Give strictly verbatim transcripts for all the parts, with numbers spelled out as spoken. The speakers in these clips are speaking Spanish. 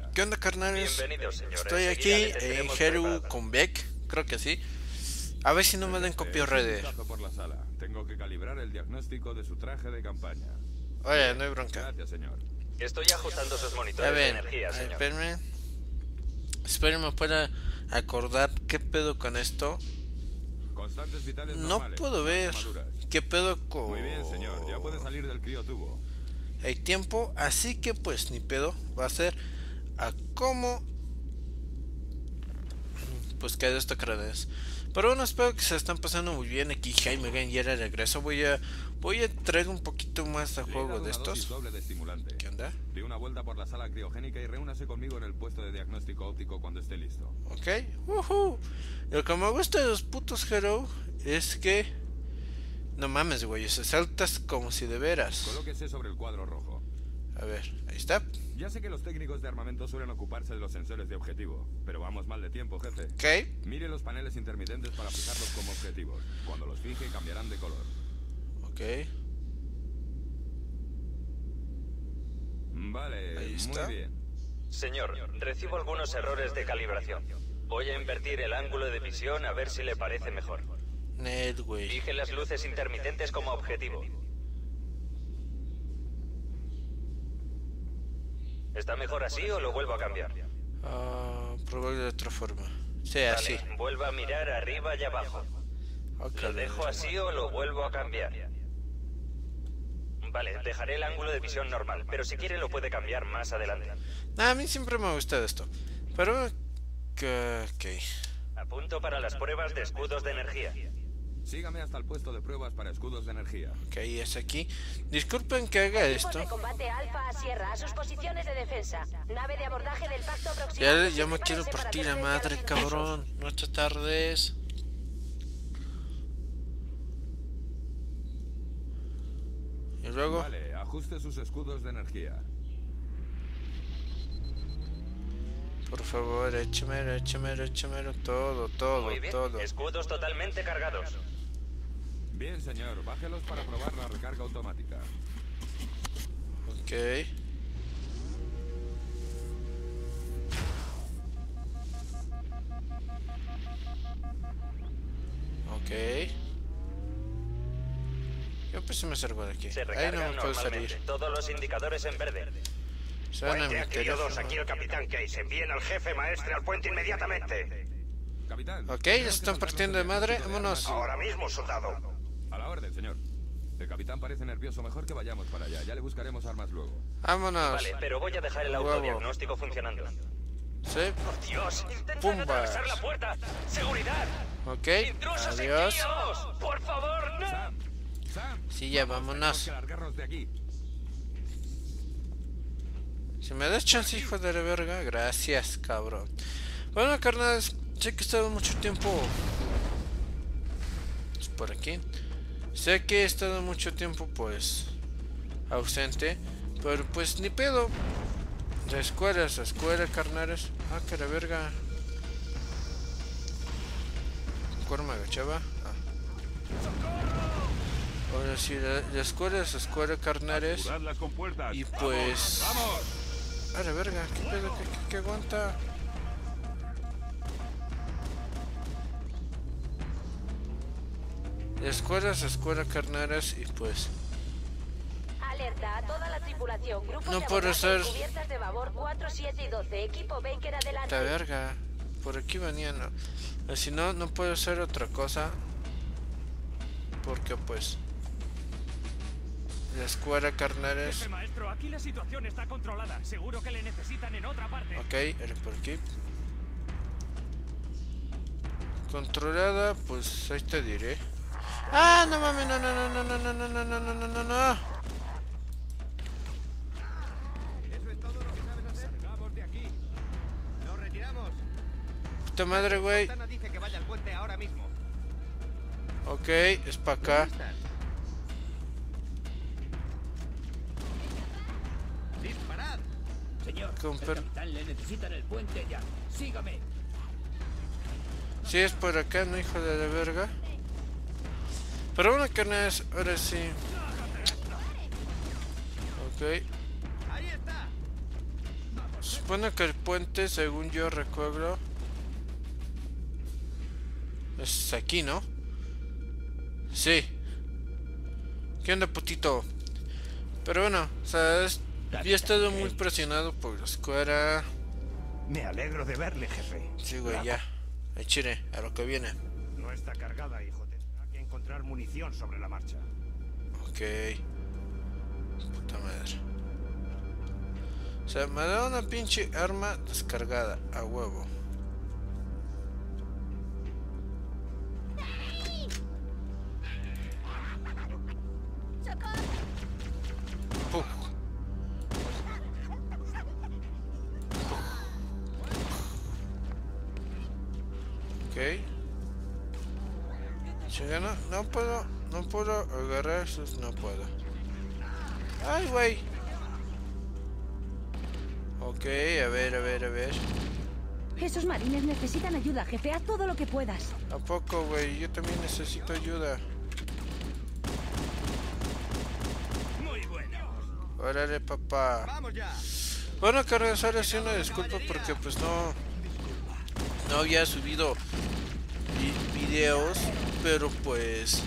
salida. ¿Qué onda, carnales? Bienvenido, señor. Estoy aquí en Heru con Beck, creo que sí. A ver si no me den copia redes. Por la sala. Tengo que calibrar el diagnóstico de su traje de campaña. Oye, no hay bronca. Gracias, señor. Estoy ajustando sus A monitores de ver, energía, señor. espérenme. Espérenme, pueda acordar qué pedo con esto. Constantes vitales No normales, puedo ver quemaduras. qué pedo con... Muy bien, señor. Ya puede salir del criotubo. Hay tiempo, así que pues ni pedo. Va a ser a cómo... Pues que de esto crees. Pero bueno, espero que se están pasando muy bien. Aquí Jaime Gang ya de regreso. Voy a voy a traer un poquito más de juego de estos. Doble de estimulante. ¿Qué onda? Dé una vuelta por la sala criogénica y reúnase conmigo en el puesto de diagnóstico óptico cuando esté listo. Ok. Uh-huh. Lo que me gusta de los putos Hero es que... No mames, güey. Se saltas como si de veras. Colóquese sobre el cuadro rojo. A ver, ahí está. Ya sé que los técnicos de armamento suelen ocuparse de los sensores de objetivo, pero vamos mal de tiempo, jefe. Ok. Mire los paneles intermitentes para fijarlos como objetivos. Cuando los fije, cambiarán de color. Ok. Vale, Ahí está. muy bien. Señor, recibo algunos errores de calibración. Voy a invertir el ángulo de visión a ver si le parece mejor. Ned, güey. Fije las luces intermitentes como objetivo. ¿Está mejor así o lo vuelvo a cambiar? Ah, probar de otra forma. Sí, así. Vale, vuelva a mirar arriba y abajo. Ok. ¿Lo dejo así o lo vuelvo a cambiar? Vale, dejaré el ángulo de visión normal, pero si quiere lo puede cambiar más adelante. Nah, a mí siempre me ha gustado esto. Pero... que- Ok. Apunto para las pruebas de escudos de energía. Sígame hasta el puesto de pruebas para escudos de energía. Ok, es aquí. Disculpen que haga Equipos esto. de combate Alfa a Sierra a sus posiciones de defensa. Nave de abordaje del Pacto Proxima. Ya, ya me quiero partir la madre, cabrón. Noches tardes. Y luego... Vale, ajuste sus escudos de energía. Por favor, échemelo, échemelo, échemelo. Todo, todo, Muy bien, todo. escudos totalmente cargados. Bien, señor, bájelos para probar la recarga automática. Ok. Ok. Yo pues me salgo de aquí. Se Ahí no recargan me puedo normalmente. salir. Todos los indicadores en verde. Suena mi teléfono. Aquí el capitán Case. Envíen al jefe maestre al puente inmediatamente. Capitán. Ok, ya se están partiendo de madre. Vámonos. Ahora mismo, soldado. A la orden, señor. El capitán parece nervioso. Mejor que vayamos para allá. Ya le buscaremos armas luego. Vámonos. Vale, pero voy a dejar el Huevo. autodiagnóstico funcionando. Sí. ¡Por Dios! ¡Intentan Pumbas. atravesar la puerta! ¡Seguridad! Ok. ¡Intrusos y Adiós. tíos! ¡Por favor, no! Sam, Sam. Sí, ya Vamos, vámonos. tenemos que largarnos de aquí. Si me das chance, hijo de la verga, gracias, cabrón. Bueno, carnales, sé que he estado mucho tiempo pues, por aquí. Sé que he estado mucho tiempo, pues, ausente. Pero pues ni pedo. De escuelas a escuela, carnales. Ah, que la verga. ¿Cuál me agachaba? Ah. Ahora sí, de, de escuelas a escuela, carnales. Asegurad las compuertas. Y pues... ¡Vamos! A la verga, ¿qué pedo? ¿Qué, qué, qué aguanta? Escuelas, escuelas carneras y pues... Alerta a toda la tripulación. Grupos No de puede abordaje ser. cubiertas de babor cuatro, siete y doce. Equipo Baker adelante. La verga. Por aquí venía, no. Eh, Si no, no puedo hacer otra cosa. Porque pues... La escuela carneras... Jefe maestro, aquí la situación está controlada. Seguro que le necesitan en otra parte. Ok, era por aquí. Controlada, pues ahí te diré. ¡Ah, no mames! No, no, no, no, no, no, no, no, no, no, no, no, no. Eso es todo lo que sabes hacer. Salgamos de aquí. Nos retiramos. Puta madre, güey. Santana dice que vaya al puente ahora mismo. Ok, es para acá. ¡Disparad! Señor, Con el per- capitán le necesita en el puente ya. Sígame. Sí, es por acá, no, hijo de la verga. Pero bueno, carnales, ahora sí. Ok. ¡Ahí está! Se supone que el puente, según yo recuerdo, es aquí, ¿no? Sí. ¿Qué onda, putito? Pero bueno, o sea, es, yo he estado muy presionado por la escuela. Me alegro de verle, jefe. Sí, güey, ya. Ay, chile, a lo que viene. No está cargada, hijo. Tendrá que encontrar munición sobre la marcha. Ok. Puta madre. O sea, me da una pinche arma descargada, a huevo. Puf. Ok. Chinga, no, no puedo, no puedo agarrar esos, no puedo. Ay, güey. Ok, a ver, a ver, a ver. Esos marines necesitan ayuda, jefe. Haz todo lo que puedas. ¿A poco, güey? Yo también necesito ayuda. Muy bueno. Órale, papá. Vamos ya. Bueno, carnal, ahora sí una disculpa porque pues no... No había subido vi videos, pero pues...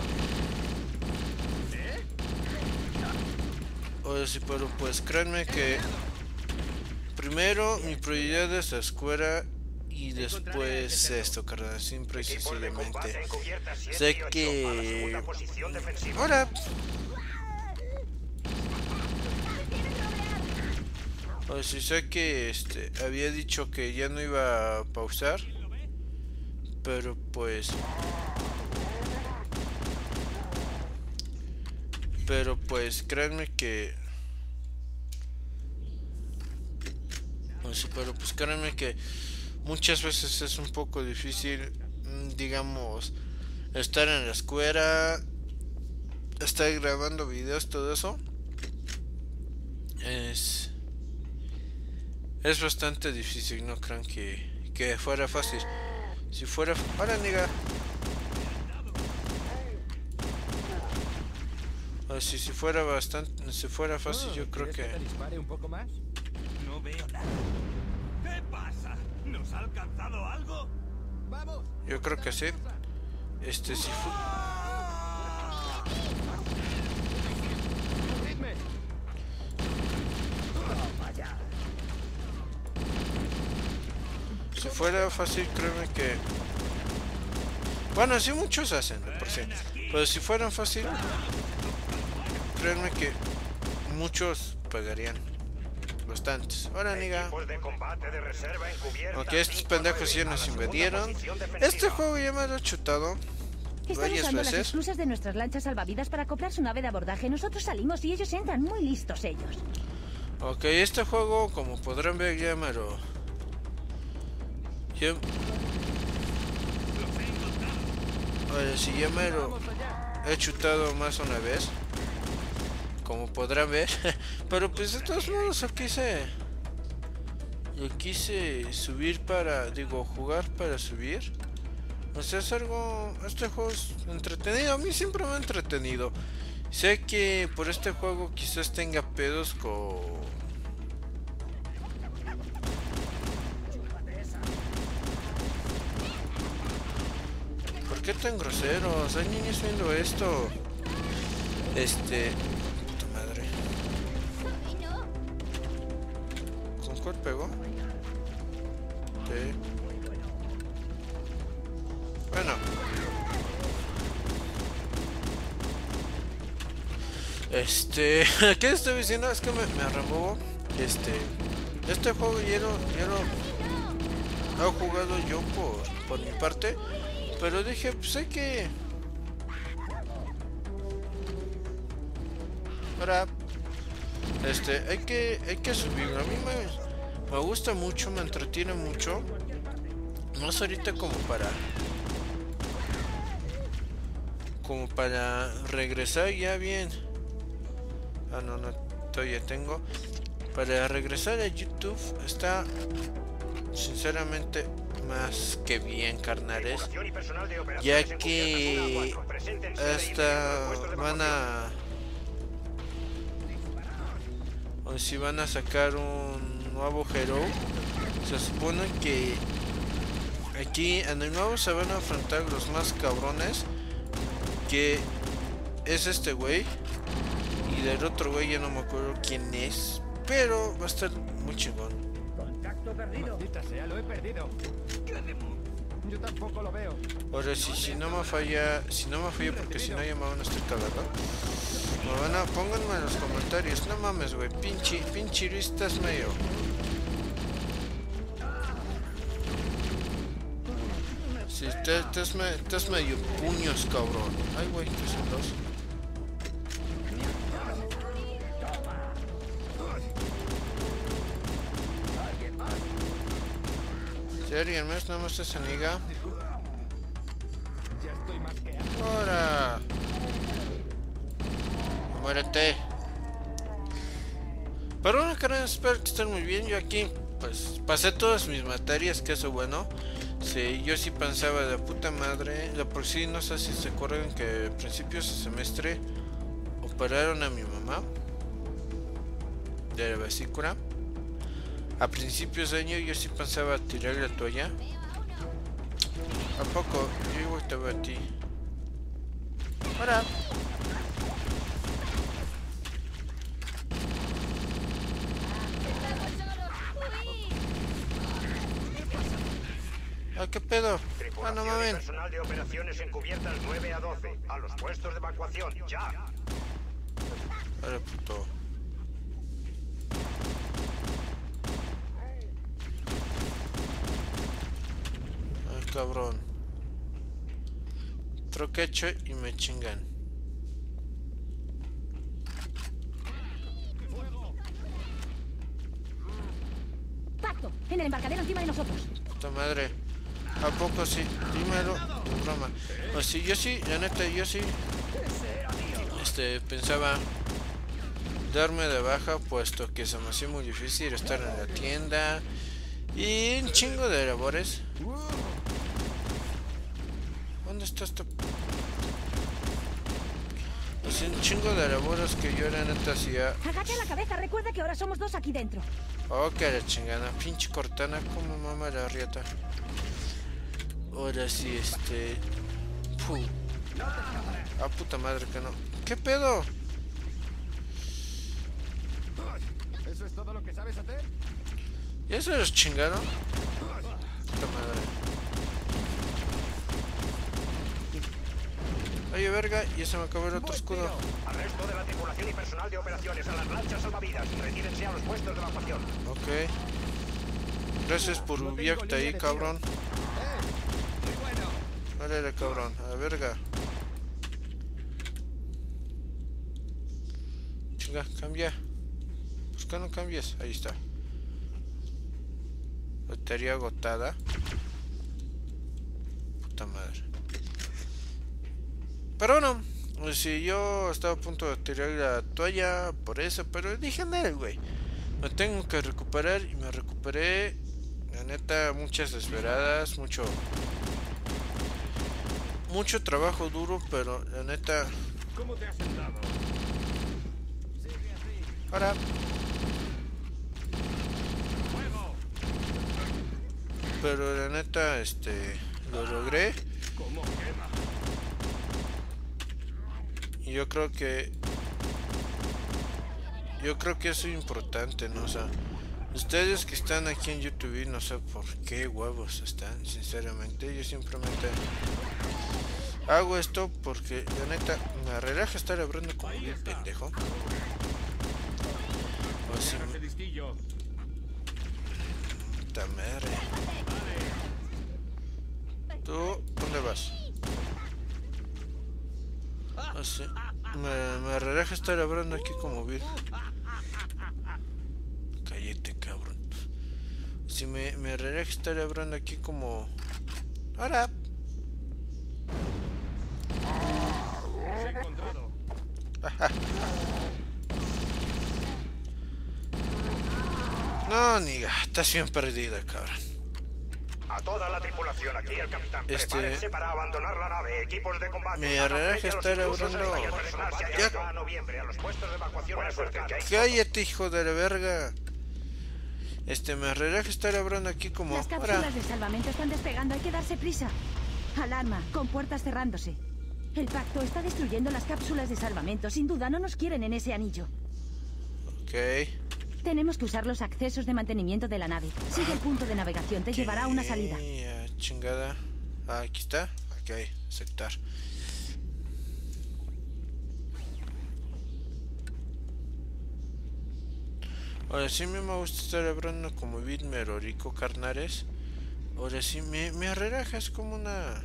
O sí, pero pues créanme que... Primero mi prioridad es la escuela y después esto, carnal, simple y sencillamente. Sé que... Ahora... O sea, sé que este había dicho que ya no iba a pausar, pero pues... Pero pues créanme que... O sea, pero pues créanme que muchas veces es un poco difícil, digamos, estar en la escuela, estar grabando videos, todo eso. Es... Es bastante difícil, no crean que, que fuera fácil. Si fuera... ¡Hola, nigga! O si, si fuera bastante... Si fuera fácil, yo creo que... ¿Te dispare un poco más? No veo nada. ¿Qué pasa? ¿Nos ha alcanzado algo? ¡Vamos! Yo creo que sí. Este, si fu... Si fuera fácil, créeme que... Bueno, así muchos hacen, de por sí. Pero si fueran fácil, créanme que muchos pagarían. Bastantes. Ahora, niga. Ok, estos pendejos ya nos invadieron. Este juego ya me lo he chutado Están varias usando las veces. esclusas de nuestras lanchas salvavidas para acoplar su nave de abordaje. Nosotros salimos y ellos entran. Muy listos ellos. Ok, este juego, como podrán ver, ya me lo... Ya... Oye, si ya me lo he chutado más una vez, como podrán ver. Pero pues de todos modos yo quise... Yo quise subir para... Digo, jugar para subir. O sea, es algo... Este juego es entretenido. A mí siempre me ha entretenido. Sé que por este juego quizás tenga pedos con... ¿Por qué tan groseros? Hay niños viendo esto. Este... Puta madre. ¿Con cuál pegó? Sí. Bueno. Este... ¿Qué estoy diciendo? Es que me, me arrembo. Este... Este juego ya lo... Ya lo... He jugado yo por, por mi parte. Pero dije, pues hay que... Ahora... Este, hay que... Hay que subirlo. A mí me... Me gusta mucho, me entretiene mucho. No es ahorita como para... Como para regresar ya bien. Ah, no, no, todavía tengo. Para regresar a YouTube está... Sinceramente... Más que bien, carnales, ya que hasta van a... O si van a sacar un nuevo Hero, se supone que aquí en el nuevo se van a enfrentar los más cabrones, que es este güey, y del otro güey ya no me acuerdo quién es, pero va a estar muy chingón. Contacto perdido. Maldita sea, lo he perdido. Yo tampoco lo veo. Ahora sí, si no me falla, si no me falla, porque si no ya me van a estar cagando. Me van a, pónganme en los comentarios, no mames, güey, pinche, pinche Luis, estás medio. Si sí, te, estás, me, estás medio puños, cabrón. Ay, güey, que son dos. Si alguien más no me se aniga. Ya estoy más que harto. ¡Ahora! ¡Muérete! Pero bueno, carnal, espero que estén muy bien. Yo aquí, pues, pasé todas mis materias, que eso bueno. Sí, yo sí pensaba de puta madre. De por sí, no sé si se acuerdan que a principios de semestre operaron a mi mamá de la vesícula. A principios de año yo sí pensaba tirar la toalla. ¿A poco? Yo igual te veo a ti. ¡Hola! ¿Ah, qué pedo? Ah, no mames. Personal de operaciones encubiertas nueve a doce. A los puestos de evacuación, ya. Vale, puto. Ay, cabrón. Troquecho y me chingan. Pacto, en el embarcadero encima de nosotros. Puta madre. ¿A poco sí? Dímelo, tu broma. O sí, yo sí, la neta, yo sí. Este, pensaba darme de baja, puesto que se me hacía muy difícil estar en la tienda. Y un chingo de labores. ¿Dónde está esto? Pues un chingo de labores que yo la neta hacía. Agacha la cabeza, recuerda que ahora somos dos aquí dentro. Oh, que la chingada, pinche Cortana, como mama la riata. Ahora sí, este... Puh. Ah, puta madre que no. ¿Qué pedo? ¿Eso es todo lo que sabes hacer? ¿Y eso es chingado? Puta madre. Oye, verga, y se me acabó el otro escudo. Al resto de la tripulación y personal de operaciones a las lanchas salvavidas. Retírense a los puestos de evacuación. Ok. Gracias por ubicarte ahí, cabrón. Vale, cabrón, a la verga. Chinga, cambia. ¿Por qué no cambias? Ahí está. Batería agotada. Puta madre. Pero bueno, si yo estaba a punto de tirar la toalla por eso, pero dije, no, güey. Me tengo que recuperar y me recuperé. La neta, muchas desveladas, mucho... Mucho trabajo duro, pero la neta... ¿Cómo te has sentado? Ahora. Pero la neta, este... Lo logré. ¿Cómo quema? Y yo creo que... Yo creo que eso es importante, ¿no? O sea... Ustedes que están aquí en YouTube, no sé por qué huevos están, sinceramente. Yo simplemente... Hago esto porque la neta me relaja estar hablando como un pendejo. O si... Puta madre. ¿Tú dónde vas? O si... me, me relaja estar hablando aquí como bien. Cállate, cabrón. Si me, me relaja estar hablando aquí como... Ahora. No, niga, estás bien perdida, cabrón. A toda la tripulación, aquí el capitán. Este... Prepárense para abandonar la nave. Equipos de combate. Me relaja estar hablando. Ya. Cállate, hijo de la verga. Este, me relaja estar hablando aquí como... Las cápsulas ahora. de salvamento están despegando, hay que darse prisa. Alarma, con puertas cerrándose. El pacto está destruyendo las cápsulas de salvamento. Sin duda, no nos quieren en ese anillo. Ok. Tenemos que usar los accesos de mantenimiento de la nave. Sigue el punto de navegación, te llevará a una salida. Ah, chingada. Ah, aquí está. Ok, aceptar. Ahora sí me gusta estar hablando como Bitmer o Rico Carnares. Ahora sí me, me relaja, es como una...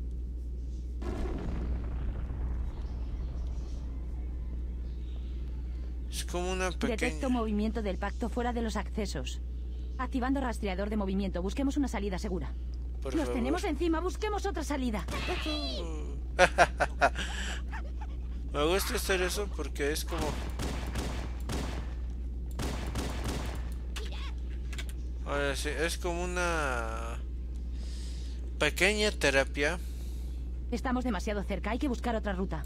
Es como una pequeña... Detecto movimiento del pacto fuera de los accesos. Activando rastreador de movimiento, busquemos una salida segura. Por Los favor. tenemos encima, busquemos otra salida. Me gusta hacer eso porque es como... Ahora sí, es como una pequeña terapia. Estamos demasiado cerca, hay que buscar otra ruta.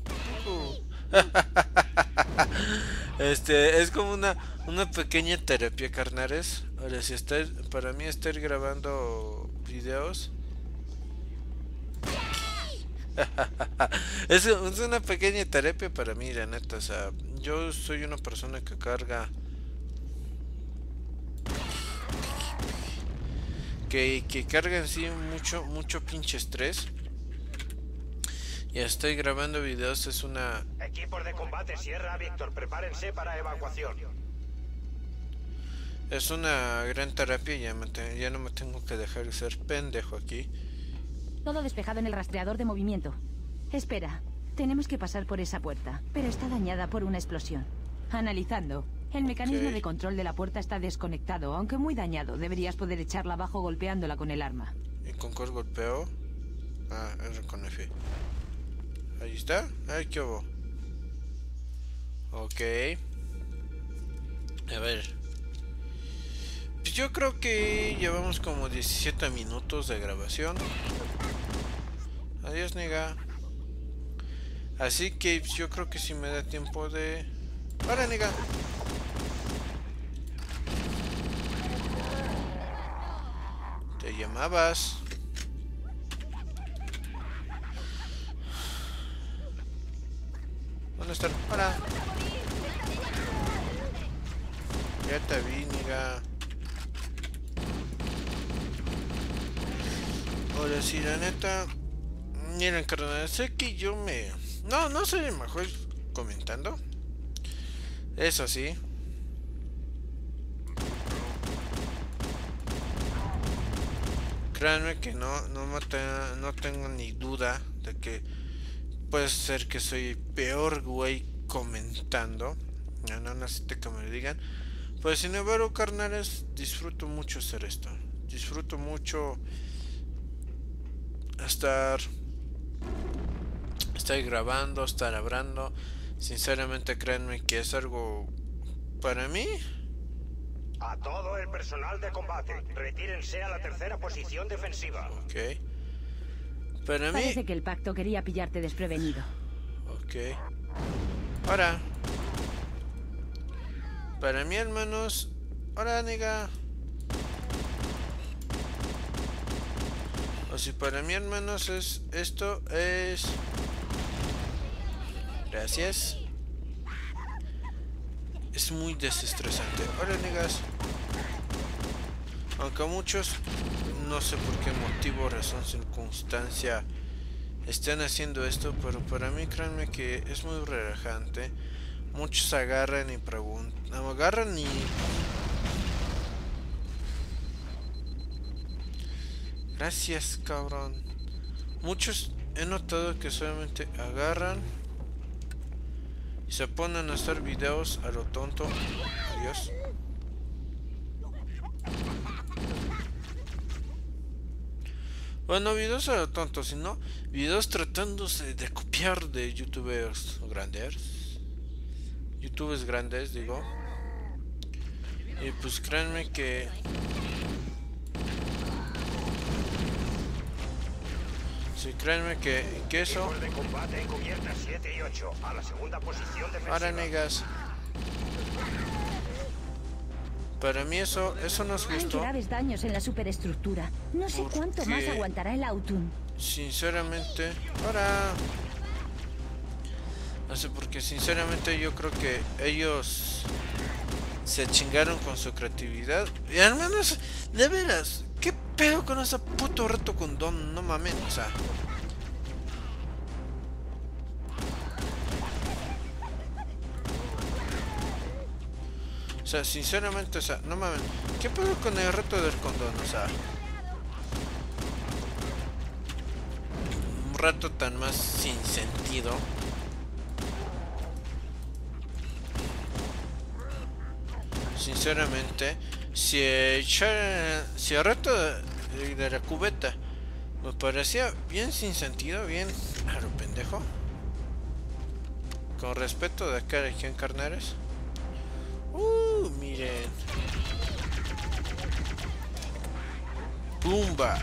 Este, es como una una pequeña terapia, carnales. Ahora sí, estar, para mí estar grabando videos es, es una pequeña terapia para mí, la neta. O sea, yo soy una persona que carga que, que carga en sí mucho, mucho pinche estrés. Y estoy grabando videos, es una... Equipos de combate Sierra, Víctor, prepárense para evacuación. Es una gran terapia, ya, me te, ya no me tengo que dejar de ser pendejo aquí. Todo despejado en el rastreador de movimiento. Espera, tenemos que pasar por esa puerta, pero está dañada por una explosión. Analizando. El mecanismo Ok. de control de la puerta está desconectado, aunque muy dañado. Deberías poder echarla abajo golpeándola con el arma. ¿Y con cuál golpeo? Ah, R con F. Ahí está. Ay, qué hubo. Ok. A ver. Pues yo creo que llevamos como diecisiete minutos de grabación. Adiós, nega. Así que yo creo que si me da tiempo de... ¡Para, nega! Te llamabas. ¿Dónde están? ¡Hola! Ya te vi, nega. Ahora sí, la neta. Miren, carnal, sé que yo me... No, no soy el mejor comentando. Eso sí. Créanme que no, no, me te, no tengo ni duda de que puede ser que soy el peor güey comentando. No, no necesito que me lo digan. Pues sin embargo, carnales, disfruto mucho hacer esto. Disfruto mucho estar... Estar grabando, estar hablando. Sinceramente, créanme que es algo para mí. A todo el personal de combate, retírense a la tercera posición defensiva. Ok. Para mí. Parece que el pacto quería pillarte desprevenido. Ok. Ahora. Para mí, hermanos. Ahora, nega. O si para mí, hermanos, es esto es. Gracias. Es muy desestresante. Ahora, negas. Aunque muchos, no sé por qué motivo, razón, circunstancia, estén haciendo esto, pero para mí, créanme que es muy relajante. Muchos agarran y preguntan, agarran y... Gracias, cabrón. Muchos he notado que solamente agarran y se ponen a hacer videos a lo tonto. Adiós. Bueno, videos a lo tonto, sino videos tratándose de copiar de youtubers grandes. Youtubers grandes, digo. Y pues créanme que... Sí, créanme que, que eso... Equipos de combate en cubierta siete y ocho, a la segunda posición defensiva. Ahora, negas. Para mí eso, eso no es Hay justo. graves daños en la superestructura. No sé cuánto Porque- más aguantará el Autun. Sinceramente, para... No sé, porque sinceramente yo creo que ellos se chingaron con su creatividad. Y al menos, de veras, ¿qué pedo con ese puto reto con Don? No mames, o sea... O sea, sinceramente, o sea, no mames. ¿Qué pedo con el reto del condón? O sea... Un reto tan más sin sentido. Sinceramente, si echar, si el reto de, de la cubeta me parecía bien sin sentido, bien a lo pendejo. Con respeto de acá de aquí en Carnares. Uh, miren. Pumbas.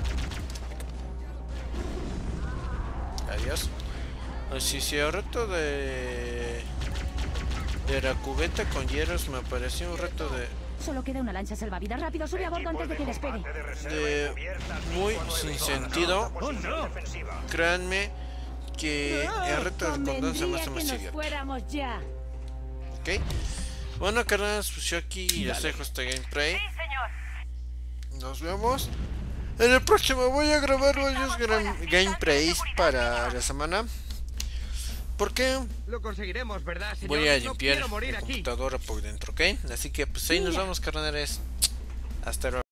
Adiós. Así si el reto de de la cubeta con hieros me pareció un reto de Solo queda una lancha salvavidas. Rápido, sube a bordo antes de que despegue. de muy sin sentido. ¡Oh, no! Créanme que el reto del condón se me hace más idiota. fuéramos ya. ¿Ok? Bueno, carnales, pues yo aquí les dejo este gameplay. Nos vemos. En el próximo voy a grabar varios gra- gameplays para la semana. Porque Lo conseguiremos, ¿verdad, señor? voy a No limpiar quiero morir la aquí. computadora por dentro, ¿ok? Así que pues ahí nos vemos, carnales. Hasta luego.